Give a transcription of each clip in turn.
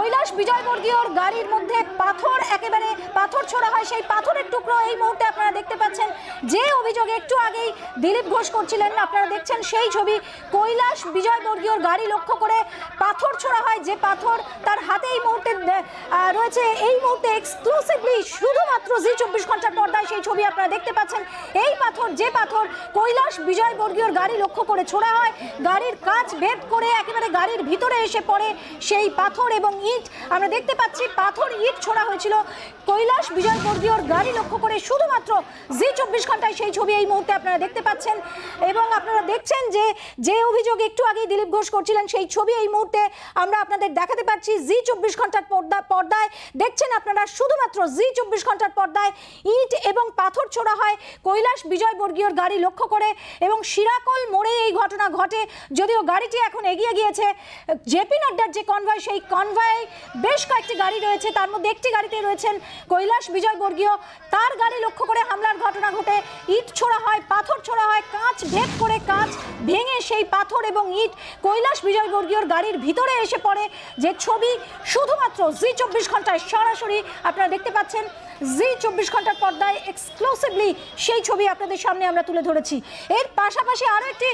কৈলাস বিজয়বর্গীয়র গাড়ির মধ্যে পাথর একেবারে পাথর ছোড়া হয়, সেই পাথরের টুকরো এই মুহূর্তে আপনারা দেখতে পাচ্ছেন। যে অভিযোগে একটু আগেই দিলীপ ঘোষ করছিলেন, আপনারা দেখছেন সেই ছবি। কৈলাস বিজয়বর্গীয়র গাড়ি লক্ষ্য করে পাথর ছোড়া হয়, যে পাথর তার হাতে এই মুহূর্তে রয়েছে। এই মুহূর্তে এক্সক্লুসিভলি শুধুমাত্র জি24 ঘন্টার পর্দায় সেই ছবি আপনারা দেখতে পাচ্ছেন। এই পাথর, যে পাথর কৈলাস বিজয়বর্গীয়র গাড়ি লক্ষ্য করে ছোড়া হয়, গাড়ির কাঁচ ভেদ করে একেবারে গাড়ির ভিতরে এসে পড়ে সেই পাথর এবং ইট। আমরা দেখতে পাচ্ছি পাথর ইট ছোড়া হয়েছিল কৈলাস বিজয়বর্গীয়র গাড়ি লক্ষ্য করে শুধুমাত্র জি24 ঘন্টায় সেই ছবি এই মুহূর্তে আপনারা দেখতে পাচ্ছেন। এবং আপনারা দেখছেন যে অভিযোগ একটু আগেই দিলীপ ঘোষ করছিলেন, সেই ছবি এই মুহূর্তে আমরা আপনাদের দেখাতে পাচ্ছি জি24 ঘন্টার পর্দায়। দেখছেন আপনারা শুধুমাত্র জি24 ঘন্টার পর্দায় ইট এবং পাথর ছোড়া হয় কৈলাস বিজয়বর্গীয়র গাড়ি লক্ষ্য করে, এবং শিরাকল মোড়ে এই ঘটনা ঘটে। যদিও গাড়িটি এখন এগিয়ে গিয়েছে, জেপি নাড্ডার যে কনভয়, সেই কনভয়ে বেশ কয়েকটি গাড়ি রয়েছে, তার মধ্যে একটি গাড়িতে রয়েছেন কৈলাস বিজয়বর্গীয়। তার গাড়ি লক্ষ্য করে হামলার ঘটনা ঘটে, ইট ছোড়া হয়, পাথর ছোড়া হয়, কাঁচ ভেদ করে কাঁচ ভেঙে সেই পাথর এবং ইট কৈলাস বিজয়বর্গীয়র গাড়ির ভিতরে এসে পড়ে। যে ছবি শুধুমাত্র জি24 ঘন্টায় সরাসরি আপনারা দেখতে পাচ্ছেন, জি24 ঘন্টার পর্দায় এক্সক্লুসিভলি সেই ছবি আপনাদের সামনে আমরা তুলে ধরেছি। এর পাশাপাশি আরও একটি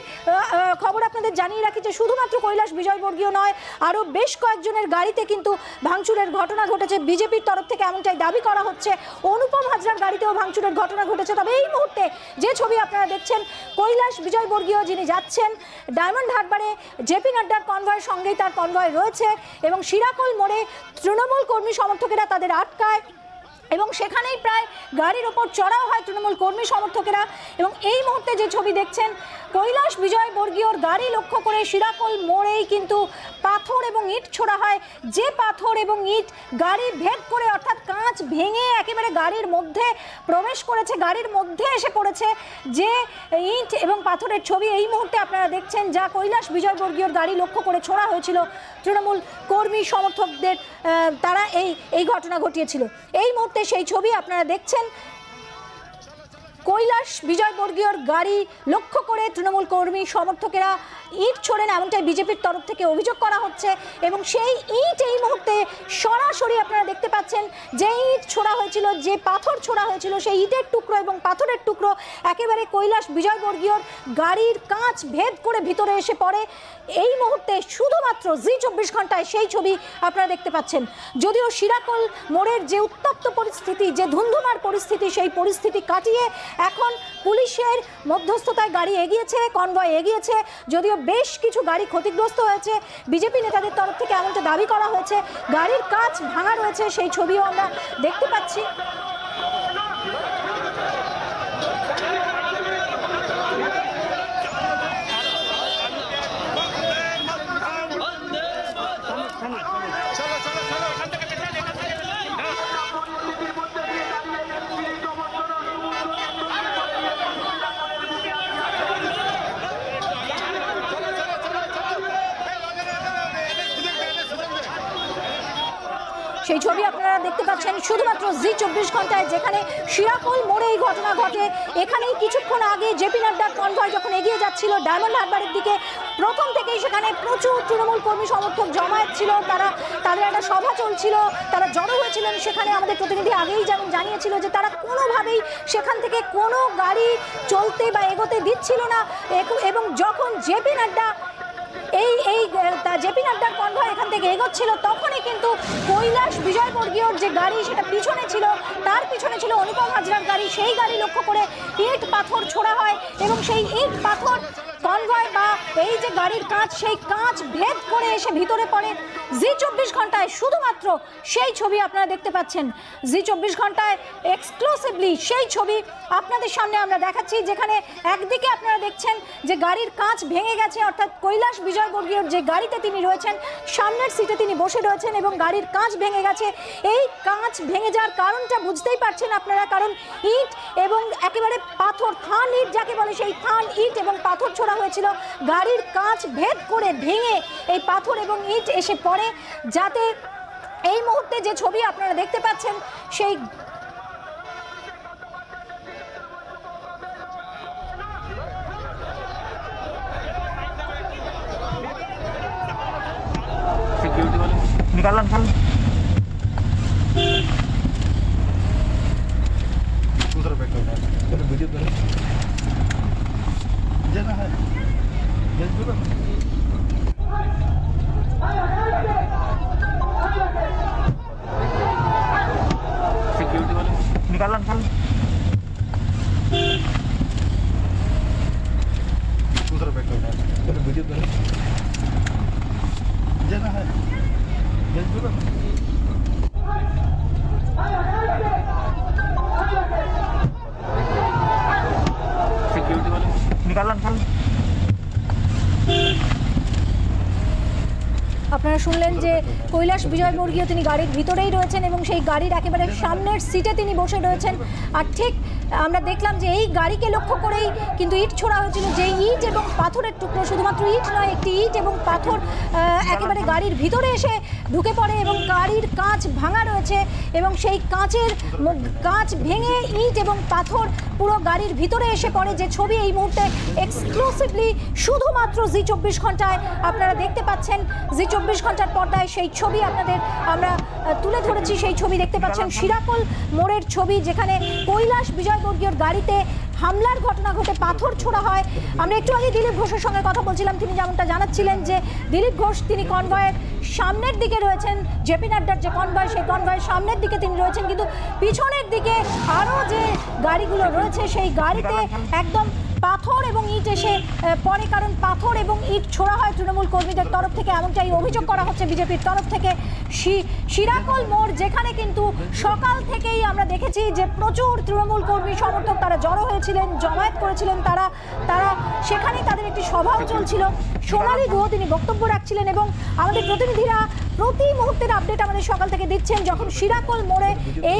খবর আপনাদের জানিয়ে রাখি যে শুধুমাত্র কৈলাস বিজয়বর্গীয় নয়, আরও বেশ কয়েকজনের গাড়িতে কিন্তু ভাঙচুরের ঘটনা ঘটেছে। বিজেপির তরফ থেকে এমনটাই দাবি করা হচ্ছে। অনুপম হাজরার গাড়িতেও ভাঙচুরের ঘটনা ঘটেছে। তবে এই মুহূর্তে যে ছবি আপনারা দেখছেন, কৈলাস বিজয়বর্গীয় যিনি যাচ্ছেন ডায়মন্ড হারবারে জেপি নাড্ডার কনভয়ের সঙ্গেই তার কনভয় রয়েছে, এবং শিরাকল মোড়ে তৃণমূল কর্মী সমর্থকেরা তাদের আটকায় এবং সেখানেই প্রায় গাড়ির ওপর চড়াও হয় তৃণমূল কর্মী সমর্থকেরা। এবং এই মুহূর্তে যে ছবি দেখছেন, কৈলাস বিজয়বর্গীয়র গাড়ি লক্ষ্য করে শিরাকল মোড়েই কিন্তু পাথর এবং ইট ছোড়া হয়। যে পাথর এবং ইট গাড়ি ভেদ করে, অর্থাৎ কাঁচ ভেঙে একেবারে গাড়ির মধ্যে প্রবেশ করেছে, গাড়ির মধ্যে এসে পড়েছে যে ইট এবং পাথরের ছবি এই মুহূর্তে আপনারা দেখছেন, যা কৈলাস বিজয়বর্গীয়র গাড়ি লক্ষ্য করে ছোড়া হয়েছিল তৃণমূল কর্মী সমর্থকদের, তারা এই ঘটনা ঘটিয়েছিল। এই মুহূর্তে সেই ছবি আপনারা দেখছেন, কৈলাস বিজয়বর্গীয়র গাড়ি লক্ষ্য করে তৃণমূল কর্মী সমর্থকেরা ইট ছোড়েন, এমনটাই বিজেপির তরফ থেকে অভিযোগ করা হচ্ছে। এবং সেই ইট এই মুহূর্তে সরাসরি আপনারা দেখতে পাচ্ছেন, যে ইট ছোড়া হয়েছিল, যে পাথর ছোড়া হয়েছিল, সেই ইটের টুকরো এবং পাথরের টুকরো একেবারে কৈলাস বিজয়বর্গীয়র গাড়ির কাঁচ ভেদ করে ভিতরে এসে পড়ে। এই মুহূর্তে শুধুমাত্র জি24 ঘন্টায় সেই ছবি আপনারা দেখতে পাচ্ছেন। যদিও শিরাকল মোড়ের যে উত্তপ্ত পরিস্থিতি, যে ধুন্ধুমার পরিস্থিতি, সেই পরিস্থিতি কাটিয়ে এখন পুলিশের মধ্যস্থতায় গাড়ি এগিয়েছে, কনভয় এগিয়েছে। যদিও বেশ কিছু গাড়ি ক্ষতিগ্রস্ত হয়েছে, বিজেপি নেতাদের তরফ থেকে এমনটা দাবি করা হয়েছে। গাড়ির কাঁচ ভাঙা রয়েছে, সেই ছবিও আমরা দেখতে পাচ্ছি। সেই ছবি আপনারা দেখতে পাচ্ছেন শুধুমাত্র জি24 ঘন্টায়, যেখানে শিরাকল মোড়ে এই ঘটনা ঘটে। এখানেই কিছুক্ষণ আগে জেপি নাড্ডার কনভয় যখন এগিয়ে যাচ্ছিল ডায়মন্ড হারবারের দিকে, প্রথম থেকেই সেখানে প্রচুর তৃণমূল কর্মী সমর্থক জমায়েত ছিল, তাদের একটা সভা চলছিল, তারা জড়ো হয়েছিলেন সেখানে। আমাদের প্রতিনিধি আগেই যেমন জানিয়েছিল যে তারা কোনোভাবেই সেখান থেকে কোনো গাড়ি চলতে বা এগোতে দিচ্ছিল না। এবং যখন জেপি নাড্ডা জেপি নাড্ডার কনভয় এখান থেকে এগোচ্ছিল, তখনই কিন্তু কৈলাস বিজয়বর্গীয়র যে গাড়ি সেটা পিছনে ছিল, তার পিছনে ছিল অনুপম হাজরার গাড়ি। সেই গাড়ি লক্ষ্য করে ইট পাথর ছোড়া হয়, এবং সেই ইট পাথর কনভয় বা এই যে গাড়ির কাঁচ, সেই কাঁচ ভেদ করে এসে ভিতরে পড়ে। জি24 ঘন্টায় শুধুমাত্র সেই ছবি আপনারা দেখতে পাচ্ছেন। জি24 ঘন্টায় এক্সক্লুসিভলি সেই ছবি আপনাদের সামনে আমরা দেখাচ্ছি, যেখানে একদিকে আপনারা দেখছেন যে গাড়ির কাঁচ ভেঙে গেছে, অর্থাৎ কৈলাস বিজয়বর্গীয়র যে গাড়িতে তিনি রয়েছেন সামনের সিটে তিনি বসে রয়েছেন এবং গাড়ির কাঁচ ভেঙে গেছে। এই কাঁচ ভেঙে যাওয়ার কারণটা বুঝতেই পারছেন আপনারা, কারণ ইট এবং একেবারে পাথর, থান ইট যাকে বলে, সেই থান ইট এবং পাথর ছোড়া হয়েছিল। গাড়ির কাঁচ ভেদ করে ভেঙে এই পাথর এবং ইট এসে পড়ে, যাতে এই মুহূর্তে যে ছবি আপনারা দেখতে পাচ্ছেন সেই সিকিউরিটি निकालना दूसरा बैग वीडियो करें जाना है सिक्योरिटी वाले निकालना दूसरा बैग वीडियो करें जाना है सिक्योरिटी वाले निकालना আপনারা শুনলেন যে কৈলাস বিজয়বর্গীয় তিনি গাড়ির ভিতরেই রয়েছেন এবং সেই গাড়ির একেবারে সামনের সিটে তিনি বসে রয়েছেন। আর ঠিক আমরা দেখলাম যে এই গাড়িকে লক্ষ্য করেই কিন্তু ইট ছোড়া হয়েছিল, যে ইট এবং পাথরের টুকরো, শুধুমাত্র ইট নয়, একটি ইট এবং পাথর একেবারে গাড়ির ভিতরে এসে ঢুকে পড়ে এবং গাড়ির কাঁচ ভাঙা রয়েছে এবং সেই কাঁচ ভেঙে ইট এবং পাথর পুরো গাড়ির ভিতরে এসে পড়ে। যে ছবি এই মুহূর্তে এক্সক্লুসিভলি শুধুমাত্র জি24 ঘন্টায় আপনারা দেখতে পাচ্ছেন, জি24 ঘন্টার পর্দায় সেই ছবি আপনাদের আমরা তুলে ধরেছি। সেই ছবি দেখতে পাচ্ছেন শিরাকোল মোড়ের ছবি, যেখানে কৈলাস বিজয়বর্গীয়র গাড়িতে হামলার ঘটনা ঘটে, পাথর ছোড়া হয়। আমরা একটু আগে দিলীপ ঘোষের সঙ্গে কথা বলছিলাম, তিনি যেমনটা জানাচ্ছিলেন যে দিলীপ ঘোষ তিনি কনভয়ের সামনের দিকে রয়েছেন, জেপি নাড্ডার যে কনভয় সেই কনভয়ের সামনের দিকে তিনি রয়েছেন, কিন্তু পিছনের দিকে আরও যে গাড়িগুলো রয়েছে সেই গাড়িতে একদম পাথর এবং ইট এসে পড়ে, কারণ পাথর এবং ইট ছোড়া হয় তৃণমূল কর্মীদের তরফ থেকে, এমনটাই অভিযোগ করা হচ্ছে বিজেপির তরফ থেকে। শিরাকোল মোড় যেখানে কিন্তু সকাল থেকেই আমরা দেখেছি যে প্রচুর তৃণমূল কর্মী সমর্থক তারা জড়ো হয়েছিলেন, জমায়েত করেছিলেন, তারা সেখানেই তাদের একটি সভাও চলছিল। সোনালী গুহ তিনি বক্তব্য রাখছিলেন এবং আমাদের প্রতিনিধিরা প্রতি মুহূর্তের আপডেট আমাদের সকাল থেকে দিচ্ছেন। যখন শিরাকোল মোড়ে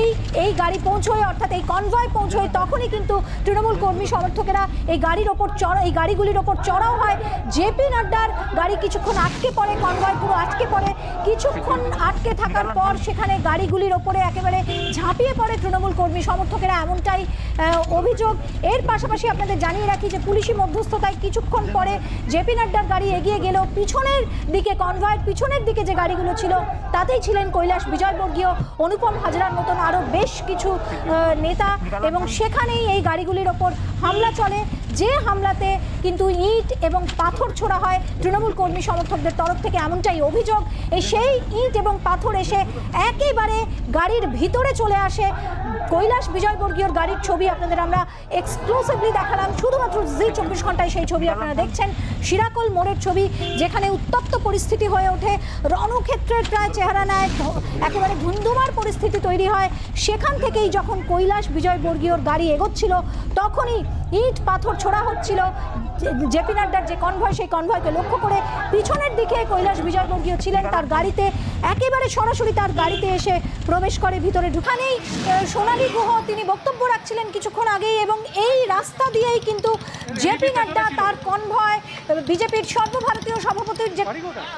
এই গাড়ি পৌঁছয়, অর্থাৎ এই কনভয় পৌঁছয়, তখনই কিন্তু তৃণমূল কর্মী সমর্থকেরা এই গাড়িগুলির ওপর চড়াও হয়। জেপি নাড্ডার গাড়ি কিছুক্ষণ আটকে পড়ে, কনভয় পুরো আটকে পড়ে। কিছুক্ষণ আটকে থাকার পর সেখানে গাড়িগুলির ওপরে একেবারে ঝাঁপিয়ে পড়ে তৃণমূল কর্মী সমর্থকেরা, এমনটাই অভিযোগ। এর পাশাপাশি আপনাদের জানিয়ে রাখি যে পুলিশি মধ্যস্থতায় কিছুক্ষণ পরে জেপি নাড্ডার গাড়ি এগিয়ে গেলেও পিছনের দিকে, কনভয়ের পিছনের দিকে যে গাড়িগুলো ছিল তাতেই ছিলেন কৈলাস বিজয়বর্গীয়, অনুপম হাজরার মতন আরও বেশ কিছু নেতা, এবং সেখানেই এই গাড়িগুলির ওপর হামলা চলে, যে হামলাতে কিন্তু ইট এবং পাথর ছোড়া হয় তৃণমূল কর্মী সমর্থকদের তরফ থেকে, এমনটাই অভিযোগ। সেই ইট এবং পাথর এসে একেবারে গাড়ির ভিতরে চলে আসে। কৈলাস বিজয়বর্গীয়র গাড়ির ছবি আপনাদের আমরা এক্সক্লুসিভলি দেখালাম, শুধুমাত্র জি24 ঘন্টায় সেই ছবি আপনারা দেখছেন। শিরাকোল মোড়ের ছবি, যেখানে উত্তপ্ত পরিস্থিতি হয়ে ওঠে, রণক্ষেত্রের প্রায় চেহারা নেয়, একেবারে ধুন্ধুমার পরিস্থিতি তৈরি হয়। সেখান থেকেই যখন কৈলাস বিজয়বর্গীয়র গাড়ি এগোচ্ছিল তখনই ইট পাথর ছোড়া হচ্ছিল। জেপি নাড্ডার যে কনভয় সেই কনভয়কে লক্ষ্য করে পিছনের দিকে কৈলাস বিজয়বর্গীয় ছিলেন, তার গাড়িতে একেবারে সরাসরি তার গাড়িতে এসে প্রবেশ করে ভিতরে ঢুকানেই। সোনালী গুহ তিনি বক্তব্য রাখছিলেন কিছুক্ষণ আগেই এবং এই রাস্তা দিয়েই কিন্তু জেপি নাড্ডা তার কনভয়, বিজেপির সর্বভারতীয় সভাপতির যে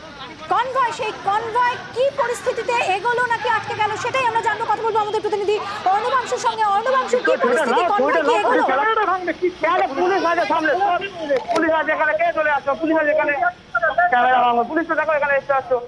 কনভয়, সেই কনভয় কি পরিস্থিতিতে এগোলো নাকি আটকে গেল সেটাই আমরা জানবো। কথা বলবো আমাদের প্রতিনিধি অর্ণবাংশুর সঙ্গে। অর্ণবাংশু, কি পরিস্থিতি, কনভয় কি এগোলো? পুলিশ আছে সামনে, পুলিশ আছে এখানে, কে চলে আসছো? পুলিশ আছে এখানে, ক্যামেরা ভাঙো, পুলিশ তো দেখো এখানে এসে আসছো।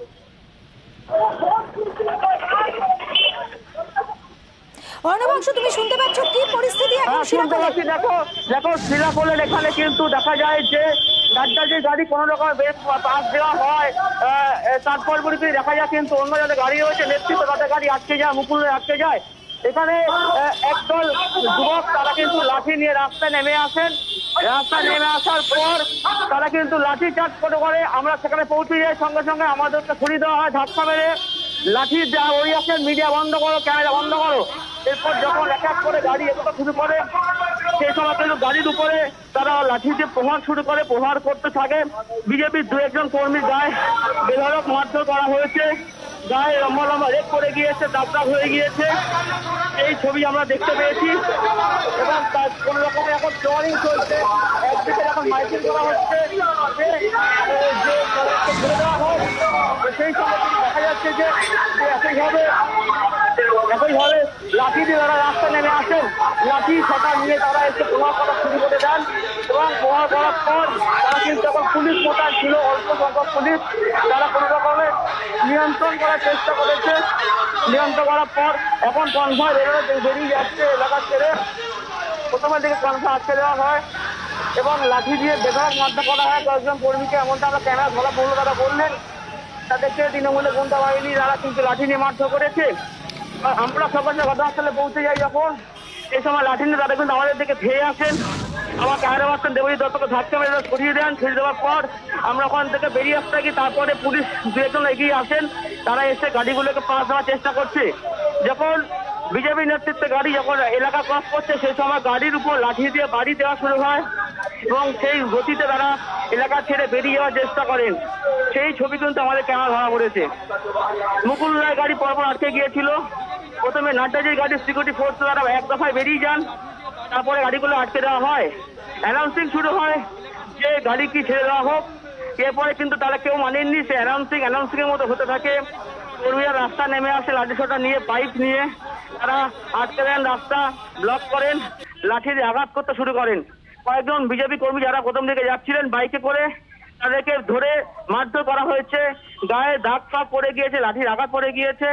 অর্ণবাংশু, তুমি শুনতে পাচ্ছ কি পরিস্থিতি এখন শিরাকোলে? দেখো শিরাকোলের এখানে কিন্তু দেখা যায় যে নাড্ডা যে গাড়ি কোনো রকম বেশ পাস দেওয়া হয়, তারপর দেখা যায় কিন্তু অন্য যাদের গাড়ি রয়েছে নেতৃত্ব তাদের গাড়ি আটকে যায়, মুকুলে আটকে যায়। এখানে একদল যুবক তারা কিন্তু লাঠি নিয়ে রাস্তায় নেমে আসেন। রাস্তায় নেমে আসার পর তারা কিন্তু লাঠি চার্জ করে আমরা সেখানে পৌঁছে যাই। সঙ্গে সঙ্গে আমাদেরকে ছুরি দেওয়া হয় ধাক্কা মেরে, লাঠি দেওয়া ওই আসেন, মিডিয়া বন্ধ করো, ক্যামেরা বন্ধ করো। এরপর যখন এক এক করে গাড়ি এগোতে শুরু করে সেই সময় কিন্তু গাড়ির উপরে তারা লাঠি দিয়ে প্রহার করতে থাকে। বিজেপির দু একজন কর্মীর গায়ে বেধড়ক মারধর করা হয়েছে, গায়ে লম্বা লম্বা রেপ করে গিয়েছে, দাগ হয়ে গিয়েছে, এই ছবি আমরা দেখতে পেয়েছি। এবং তার কোন রকমে এখন ট্রলিং চলছে, একদিকে এখন মাইকিং করা হচ্ছে যে ধরে দেওয়া হোক, সেই সময় দেখা যাচ্ছে যে একইভাবে একইভাবে লাঠি দিয়ে তারা রাস্তায় নেমে আসেন, লাঠি ছটা নিয়ে তারা এসে প্রহার করা শুরু করে দেন এবং প্রহার করার পর তারা কিন্তু এখন পুলিশ মোতায়েন ছিল, অল্প সংখ্যক পুলিশ, তারা কোনো রকমের নিয়ন্ত্রণ করার চেষ্টা করেছে। নিয়ন্ত্রণ করার পর এখন কনভয় বেরিয়ে যাচ্ছে এলাকা ছেড়ে। প্রথমের দিকে কনভয় আটকে দেওয়া হয় এবং লাঠি দিয়ে বেধড়ক মারধর করা হয় কয়েকজন কর্মীকে, এমনটা আমরা ক্যামেরা ধরা পড়লো তারা বললেন। তাদেরকে তৃণমূলের গুন্ডা বাহিনী তারা কিন্তু লাঠি নিয়ে মারধর করেছে। আমরা সকালে ঘটনাস্থলে পৌঁছে যাই যখন, এই সময় লাঠি নিয়ে তারা কিন্তু আমাদের দিকে ধেয়ে আসেন। আমার ক্যামেরা মাস্টার দেবজিৎ দত্তকে ধাক্কা মেরে সরিয়ে দেন। সরিয়ে দেওয়ার পর আমরা ওখান থেকে বেরিয়ে আসতে থাকি। তারপরে পুলিশ দু একজন এগিয়ে আসেন, তারা এসে গাড়িগুলোকে পাশ দেওয়ার চেষ্টা করছে। যখন বিজেপি নেতৃত্বে গাড়ি যখন এলাকা ক্রস করছে সেই সময় গাড়ির উপর লাঠি দিয়ে বাড়ি দেওয়া শুরু হয় এবং সেই গতিতে তারা এলাকা ছেড়ে বেরিয়ে যাওয়ার চেষ্টা করেন। সেই ছবি কিন্তু আমাদের ক্যামেরা ধরা পড়েছে। মুকুল রায় গাড়ি পরপর আটকে গিয়েছিল। প্রথমে নাড্ডাজির গাড়ির সিকিউরিটি ফোর্স তারা এক দফায় বেরিয়ে যান, তারপরে গাড়িগুলো আটকে দেওয়া হয়। অ্যানাউন্সিং শুরু হয় যে গাড়ি কি ছেড়ে দেওয়া হোক। এরপরে কিন্তু তারা কেউ মানেননি, সে অ্যানাউন্সিং এর মতো হতে থাকে। কর্মীরা রাস্তা নেমে আসে লাঠি সোটা নিয়ে, পাইপ নিয়ে তারা আটকে দেন, রাস্তা ব্লক করেন, লাঠি দিয়ে আঘাত করতে শুরু করেন। কয়েকজন বিজেপি কর্মী যারা প্রথম দিকে যাচ্ছিলেন বাইকে করে, তাদেরকে ধরে মারধর করা হয়েছে। গায়ে দাগ ফাগ পড়ে গিয়েছে, লাঠির আঘাত পড়ে গিয়েছে।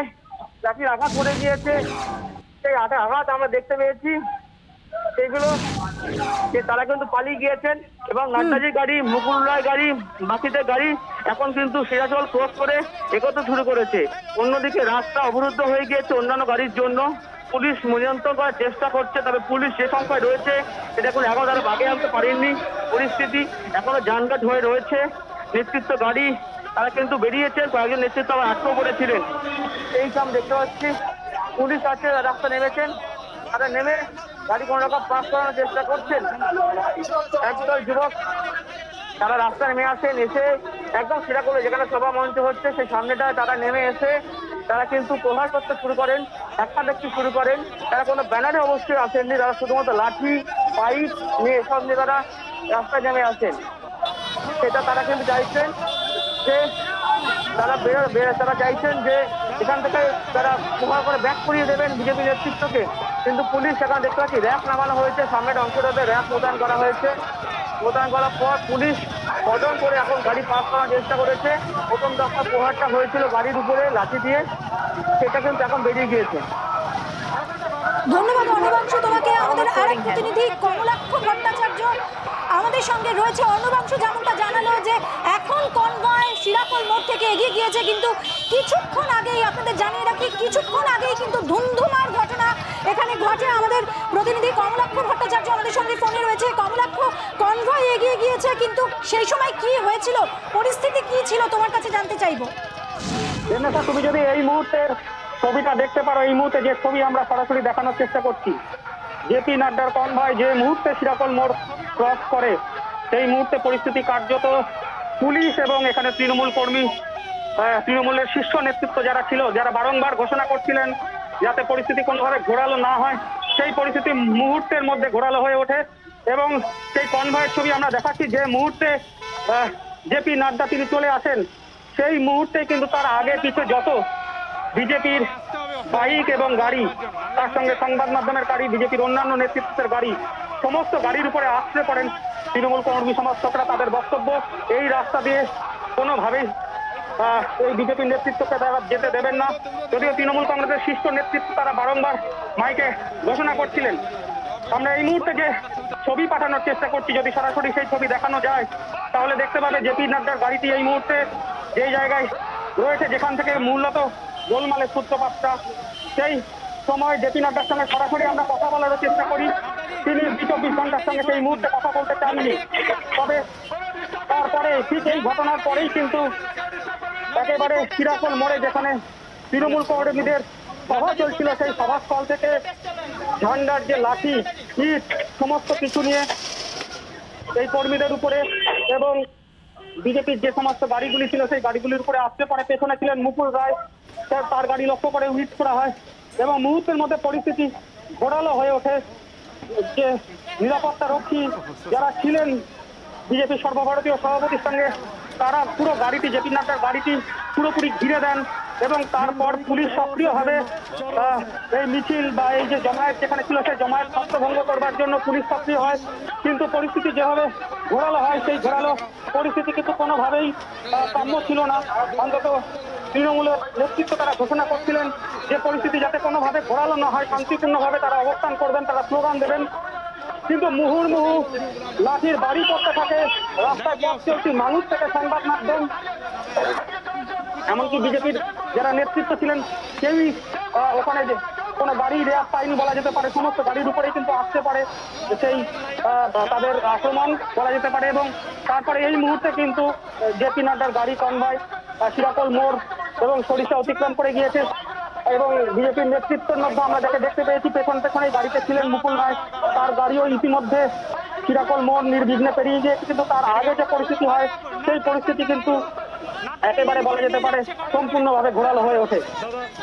সেই আঘাত আমরা দেখতে পেয়েছি। সেগুলো যে তারা কিন্তু পালিয়ে গিয়েছেন এবং নাড্ডাজির গাড়ি, মুকুল রায় গাড়ি, বাকিদের গাড়ি এখন কিন্তু সিরাজল ক্রস করে এগোতে শুরু করেছে। অন্যদিকে রাস্তা অবরুদ্ধ হয়ে গিয়েছে অন্যান্য গাড়ির জন্য। পুলিশ নিয়ন্ত্রণ করার চেষ্টা করছে, তবে পুলিশ যে সংখ্যায় রয়েছে সেটা এখন তারা বাগে আনতে পারেননি। পরিস্থিতি এখনো যানজট হয়ে রয়েছে। নেতৃত্ব গাড়ি তারা কিন্তু বেরিয়েছেন, কয়েকজন নেতৃত্ব আবার আটকেও পড়েছিলেন। এই সব দেখতে পাচ্ছি পুলিশ আছে, রাস্তা নেমেছেন। তারা নেমে গাড়ি কোনো রকম পাস করানোর চেষ্টা করছেন। একদল যুবক তারা রাস্তা নেমে আসেন, এসে একদম সিরাকুলে যেখানে সভা মঞ্চ হচ্ছে সেই সামনেটায় তারা নেমে এসে তারা কিন্তু প্রহার করতে শুরু করেন, ধাক্কা দেখতে শুরু করেন। তারা কোনো ব্যানারে অবশ্যই আসেননি, তারা শুধুমাত্র লাঠি পাইপ নিয়ে এসব নিয়ে তারা রাস্তায় নেমে আসেন। সেটা তারা কিন্তু চাইছেন যে তারা চাইছেন যে এখান থেকে তারা প্রহার করে ব্যাক করিয়ে দেবেন বিজেপি নেতৃত্বকে। কিন্তু পুলিশ সেখানে দেখতে পাচ্ছি র্যাপ নামানো হয়েছে, সামনের অংশটাতে র্যাপ মোতায়েন করা হয়েছে। মোতায়েন করার পর পুলিশ বদল করে এখন গাড়ি পাস করার চেষ্টা করেছে। প্রথম দফা প্রহারটা হয়েছিল গাড়ির উপরে লাঠি দিয়ে, সেটা কিন্তু এখন বেরিয়ে গিয়েছে। ধন্যবাদ অর্ণবাংশু তোমাকে। আমাদের আরেক প্রতিনিধি কমলাক্ষ ভট্টাচার্য আমাদের সঙ্গে রয়েছে। অর্ণবাংশু যেমনটা জানালো যে এখন কনভয় শিরাকোল মোড় থেকে এগিয়ে গিয়েছে, কিন্তু কিছুক্ষণ আগেই আপনাদের জানিয়ে রাখি কিছুক্ষণ আগেই কিন্তু ধুমধুমার ঘটনা এখানে ঘটে। আমাদের প্রতিনিধি কমলাক্ষ ভট্টাচার্য আমাদের সঙ্গে ফোনে রয়েছে। কমলাক্ষ, কনভয় এগিয়ে গিয়েছে, কিন্তু সেই সময় কি হয়েছিল, পরিস্থিতি কি ছিল তোমার কাছে জানতে চাইবো। তুমি যদি এই মুহূর্তের ছবিটা দেখতে পারো, এই মুহূর্তে যে ছবি আমরা সরাসরি দেখানোর চেষ্টা করছি, জেপি নাড্ডার কনভয় যে মুহূর্তে শিরাকোল মোড় ক্রস করে সেই মুহূর্তে পরিস্থিতি কার্যত পুলিশ এবং এখানে তৃণমূল কর্মী, তৃণমূলের শীর্ষ নেতৃত্ব যারা ছিল, যারা বারংবার ঘোষণা করছিলেন যাতে পরিস্থিতি কোনোভাবে ঘোরালো না হয়, সেই পরিস্থিতি মুহূর্তের মধ্যে ঘোরালো হয়ে ওঠে। এবং সেই কনভয়ের ছবি আমরা দেখাচ্ছি, যে মুহূর্তে জেপি নাড্ডা তিনি চলে আসেন সেই মুহূর্তে কিন্তু তার আগে পিছু যত বিজেপির বাইক এবং গাড়ি, তার সঙ্গে সংবাদ মাধ্যমের গাড়ি, বিজেপির অন্যান্য নেতৃত্বের গাড়ি, সমস্ত গাড়ির উপরে আশ্রয় পড়েন তৃণমূল কর্মী সমর্থকরা। তাদের বক্তব্য এই রাস্তা দিয়ে কোনোভাবেই এই বিজেপির নেতৃত্বকে তারা যেতে দেবেন না। যদিও তৃণমূল কংগ্রেসের শীর্ষ নেতৃত্ব তারা বারংবার মাইকে ঘোষণা করছিলেন। আমরা এই মুহূর্তে যে ছবি পাঠানোর চেষ্টা করছি, যদি সরাসরি সেই ছবি দেখানো যায় তাহলে দেখতে পাবে জেপি নাড্ডার গাড়িটি এই মুহূর্তে যেই জায়গায় রয়েছে, যেখান থেকে মূলত গোলমালের সূত্রপাতটা, সেই সময় জেপি নাড্ডার সঙ্গে সরাসরি আমরা কথা বলার চেষ্টা করি। তিনি 24 ঘন্টার সঙ্গে সেই মুহূর্তে কথা বলতে চাননি। তবে তারপরে ঠিক এই ঘটনার পরেই কিন্তু একেবারে শিরাকোল মোড়ে যেখানে তৃণমূল কর্মীদের সভা চলছিল, সেই সভাস্থল থেকে ঝান্ডার যে লাঠি, ইট সমস্ত কিছু নিয়ে এই কর্মীদের উপরে এবং বিজেপির যে সমস্ত গাড়িগুলি ছিল সেই গাড়িগুলির উপরে আসতে পারে। পেছনে ছিলেন মুকুল রায়, তার গাড়ি লক্ষ্য করে হিট করা হয় এবং মুহূর্তের মধ্যে পরিস্থিতি ঘোরালো হয়ে ওঠে। যে নিরাপত্তা রক্ষী যারা ছিলেন বিজেপি সর্বভারতীয় সভাপতির সঙ্গে, তারা পুরো গাড়িটি, জেপি নাড্ডার গাড়িটি পুরোপুরি ঘিরে দেন এবং তারপর পুলিশ সক্রিয়ভাবে এই মিছিল বা এই যে জমায়েত যেখানে ছিল সেই জমায়েত ছত্রভঙ্গ করবার জন্য পুলিশ সক্রিয় হয়, কিন্তু পরিস্থিতি যেভাবে ঘোরালো হয় সেই ঘোরালো পরিস্থিতি কিন্তু কোনোভাবেই কাম্য ছিল না। অন্তত তৃণমূলের নেতৃত্ব তারা ঘোষণা করছিলেন যে পরিস্থিতি যাতে কোনোভাবে ঘোরালো না হয়, শান্তিপূর্ণভাবে তারা অবস্থান করবেন, তারা স্লোগান দেবেন। কিন্তু মুহুর্মুহু লাঠির বাড়ি পড়তে থাকে রাস্তায় পথ চলতি মানুষ থেকে সংবাদ মাধ্যম, এমনকি বিজেপির যারা নেতৃত্ব ছিলেন কেউই ওখানে যে কোনো গাড়ি রেয়ার পায়নি বলা যেতে পারে। সমস্ত গাড়ির উপরেই কিন্তু আসতে পারে সেই তাদের আক্রমণ বলা যেতে পারে। এবং তারপরে এই মুহূর্তে কিন্তু জেপি নাড্ডার গাড়ি কনভয় শিরাকোল মোড় এবং সরিষা অতিক্রম করে গিয়েছে এবং বিজেপির নেতৃত্বের মধ্যে আমরা যাকে দেখতে পেয়েছি পেছন পেছনেই গাড়িতে ছিলেন মুকুল রায়, তার গাড়িও ইতিমধ্যে শিরাকোল মোড় নির্বিঘ্নে পেরিয়ে গিয়েছে। কিন্তু তার আগে যে পরিস্থিতি হয় সেই পরিস্থিতি কিন্তু একেবারে বলা যেতে পারে সম্পূর্ণভাবে ঘোরালো হয়ে ওঠে।